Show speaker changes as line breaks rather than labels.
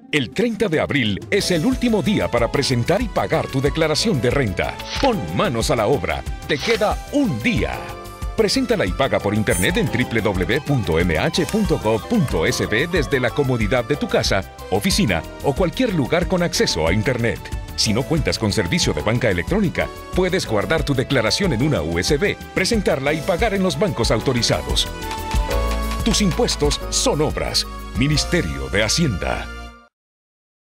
El 30 de abril es el último día para presentar y pagar tu declaración de renta. Pon manos a la obra. Te queda un día. Preséntala y paga por internet en www.mh.gov.sb desde la comodidad de tu casa, oficina o cualquier lugar con acceso a internet. Si no cuentas con servicio de banca electrónica, puedes guardar tu declaración en una USB, presentarla y pagar en los bancos autorizados. Tus impuestos son obras. Ministerio de Hacienda.